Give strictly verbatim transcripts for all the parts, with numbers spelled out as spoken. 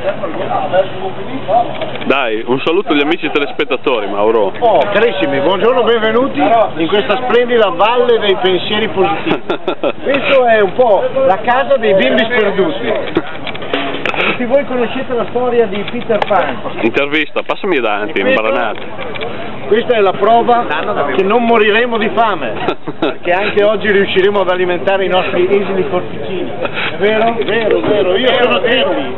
Dai, un saluto agli amici telespettatori, Mauro. Oh, carissimi, buongiorno, benvenuti in questa splendida valle dei pensieri positivi. Questo è un po' la casa dei bimbi sperduti. Tutti voi conoscete la storia di Peter Pan. Intervista, passami davanti, imbaranate. Questa è la prova che non moriremo di fame, perché anche oggi riusciremo ad alimentare i nostri esili corpicini. Vero? Vero, vero, io sono Trilli.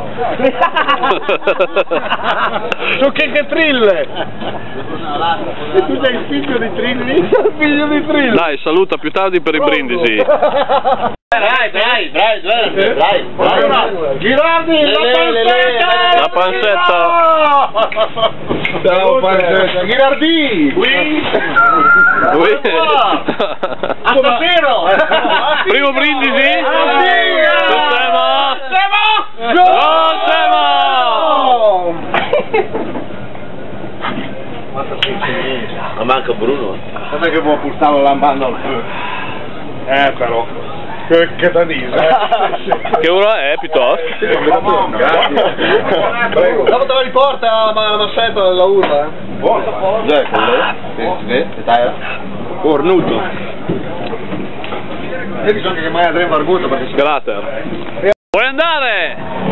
Sono che Trille. E tu sei il figlio di Trilli? Il figlio di Trilli. Dai, saluta più tardi per i brindisi. Dai, dai, dai, dai, dai, dai. Girardi, la pancetta! La pancetta! Ciao pancetta! Girardi! Qui! Qui! A davvero! Primo brindisi! Semo! Semo! Semo! Ma manca Bruno. Guarda che può portare l'ambando. Eh però. Che, che da dire, eh? Che ora è piuttosto? Dopo te la riporta la massetta della urla, eh? Buono. Già è quello? Sì, sì, dai. Cornuto. Io bisogna che mai andremo arguto perché si... Grazie. Vuoi andare?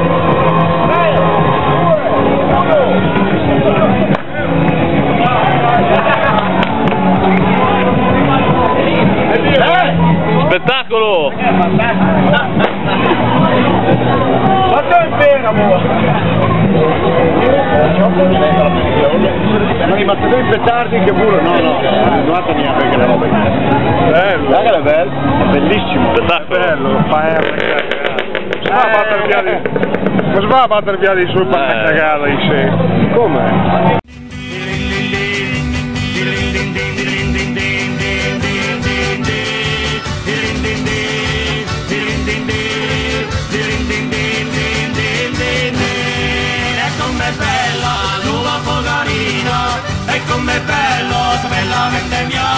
Spettacolo! Ma sei in pena, amore! Siamo rimasti due petardi che pure... No, no, non ha mia perché le robe... Bello! Dai che è bello! È bellissimo! Spettacolo! Bello, fa R. Va a battere via di... Cosa va a battere via di sul cagata di sé? Come? E com'è bello, bellamente mio.